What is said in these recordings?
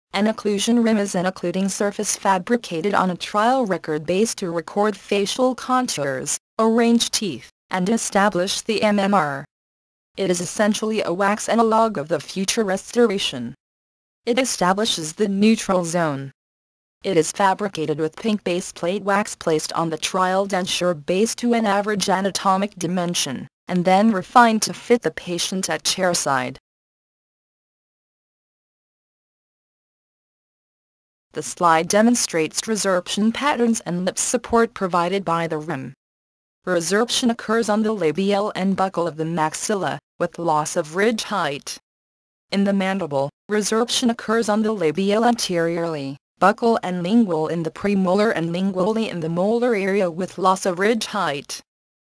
An occlusion rim is an occluding surface fabricated on a trial record base to record facial contours, arrange teeth, and establish the MMR. It is essentially a wax analog of the future restoration. It establishes the neutral zone. It is fabricated with pink base plate wax placed on the trial denture base to an average anatomic dimension, and then refined to fit the patient at chairside. The slide demonstrates resorption patterns and lip support provided by the rim. Resorption occurs on the labial and buccal of the maxilla, with loss of ridge height. In the mandible, resorption occurs on the labial anteriorly, buccal and lingual in the premolar and lingually in the molar area with loss of ridge height.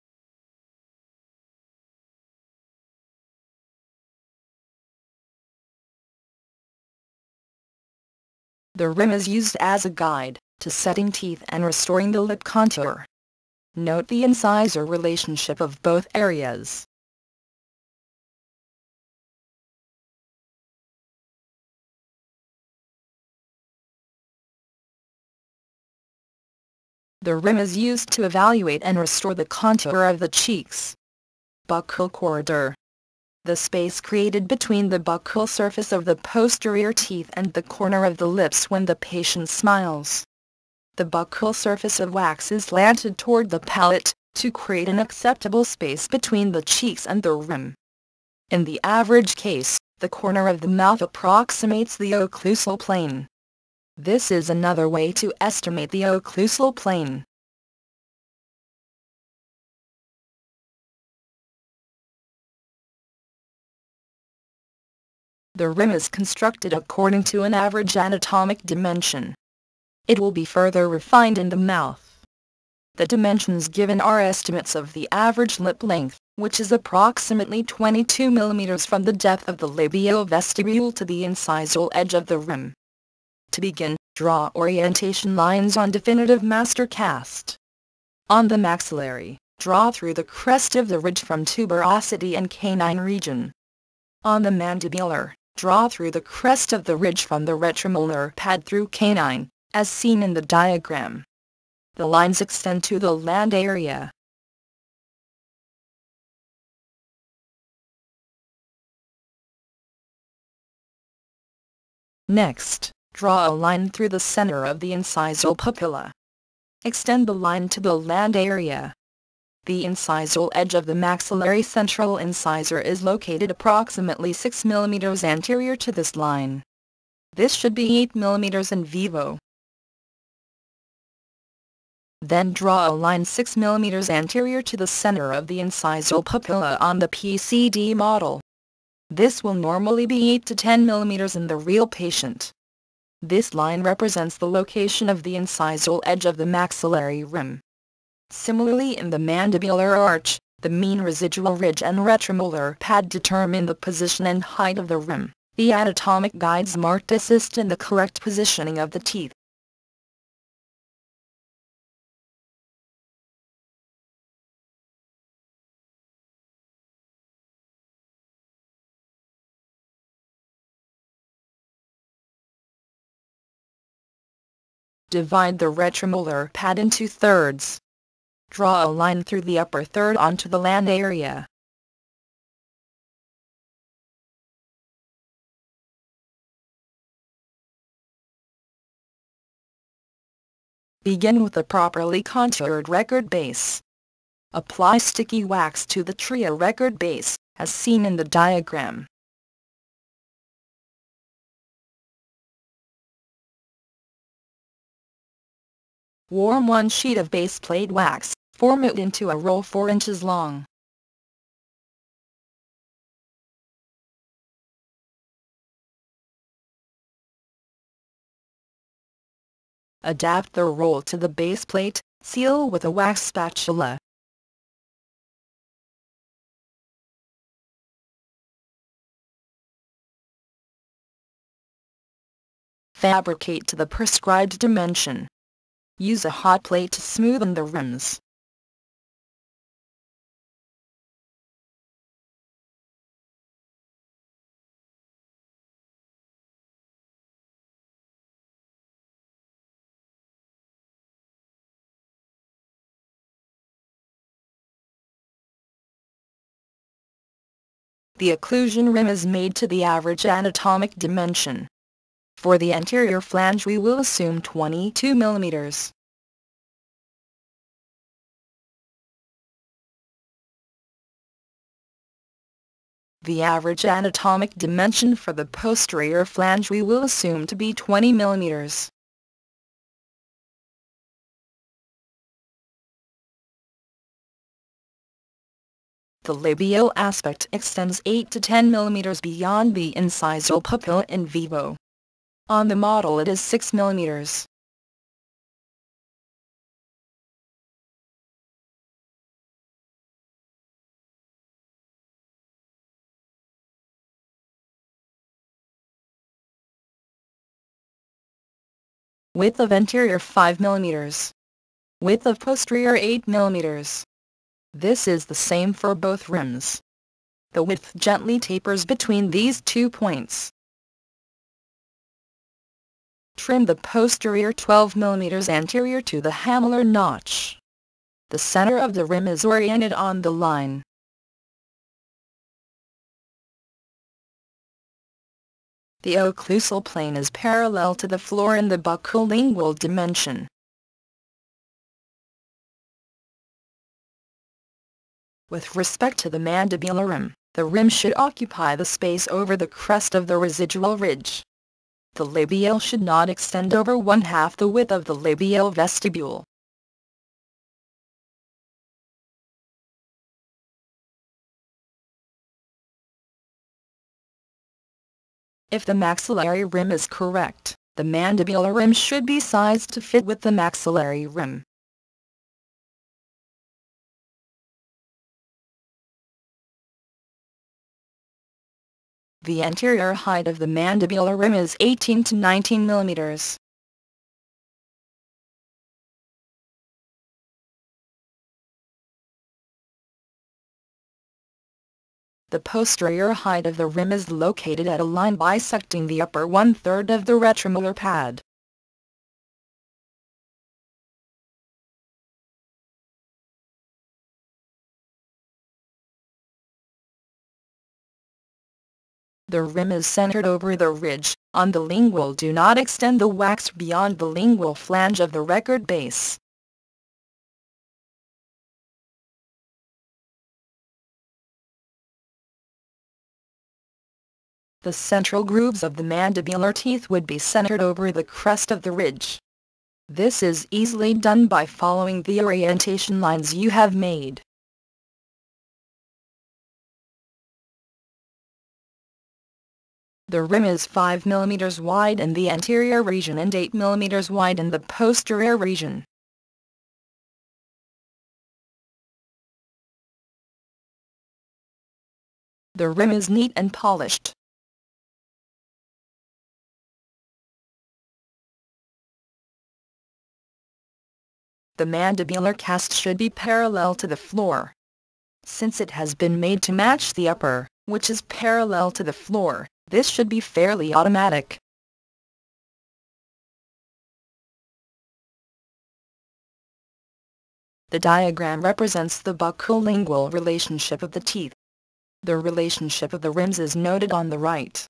The rim is used as a guide to setting teeth and restoring the lip contour. Note the incisor relationship of both areas. The rim is used to evaluate and restore the contour of the cheeks. Buccal corridor. The space created between the buccal surface of the posterior teeth and the corner of the lips when the patient smiles. The buccal surface of wax is slanted toward the palate, to create an acceptable space between the cheeks and the rim. In the average case, the corner of the mouth approximates the occlusal plane. This is another way to estimate the occlusal plane. The rim is constructed according to an average anatomic dimension. It will be further refined in the mouth. The dimensions given are estimates of the average lip length, which is approximately 22 mm from the depth of the labial vestibule to the incisal edge of the rim. To begin, draw orientation lines on definitive master cast. On the maxillary, draw through the crest of the ridge from tuberosity and canine region. On the mandibular, draw through the crest of the ridge from the retromolar pad through canine, as seen in the diagram. The lines extend to the land area. Next, draw a line through the center of the incisal papilla. Extend the line to the land area. The incisal edge of the maxillary central incisor is located approximately 6 mm anterior to this line. This should be 8 mm in vivo. Then draw a line 6 mm anterior to the center of the incisal papilla on the PCD model. This will normally be 8 to 10 mm in the real patient. This line represents the location of the incisal edge of the maxillary rim. Similarly, in the mandibular arch, the mean residual ridge and retromolar pad determine the position and height of the rim. The anatomic guides marked assist in the correct positioning of the teeth. Divide the retromolar pad into thirds. Draw a line through the upper third onto the land area. Begin with a properly contoured record base. Apply sticky wax to the tria record base, as seen in the diagram. Warm one sheet of base plate wax, form it into a roll 4 inches long. Adapt the roll to the base plate, seal with a wax spatula. Fabricate to the prescribed dimension. Use a hot plate to smoothen the rims. The occlusion rim is made to the average anatomic dimension. For the anterior flange we will assume 22 mm. The average anatomic dimension for the posterior flange we will assume to be 20 mm. The labial aspect extends 8 to 10 mm beyond the incisal papilla in vivo. On the model it is 6 mm. Width of anterior 5 mm. Width of posterior 8 mm. This is the same for both rims. The width gently tapers between these 2 points. Trim the posterior 12 mm anterior to the hamular notch. The center of the rim is oriented on the line. The occlusal plane is parallel to the floor in the buccolingual dimension. With respect to the mandibular rim, the rim should occupy the space over the crest of the residual ridge. The labial should not extend over 1/2 the width of the labial vestibule. If the maxillary rim is correct, the mandibular rim should be sized to fit with the maxillary rim. The anterior height of the mandibular rim is 18 to 19 mm. The posterior height of the rim is located at a line bisecting the upper 1/3 of the retromolar pad. The rim is centered over the ridge. On the lingual, do not extend the wax beyond the lingual flange of the record base. The central grooves of the mandibular teeth would be centered over the crest of the ridge. This is easily done by following the orientation lines you have made. The rim is 5 mm wide in the anterior region and 8 mm wide in the posterior region. The rim is neat and polished. The mandibular cast should be parallel to the floor. Since it has been made to match the upper, which is parallel to the floor, this should be fairly automatic. The diagram represents the buccolingual relationship of the teeth. The relationship of the rims is noted on the right.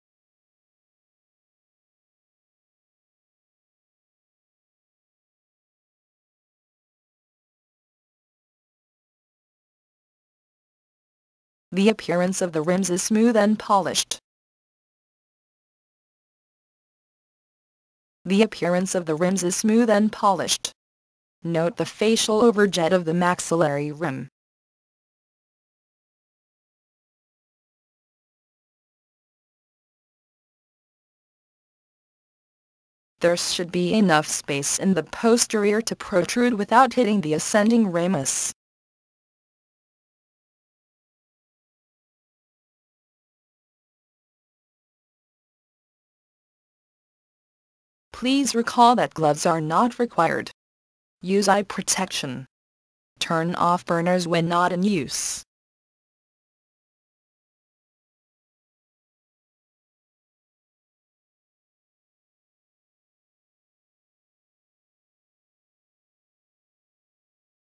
The appearance of the rims is smooth and polished. The appearance of the rims is smooth and polished. Note the facial overjet of the maxillary rim. There should be enough space in the posterior to protrude without hitting the ascending ramus. Please recall that gloves are not required. Use eye protection. Turn off burners when not in use.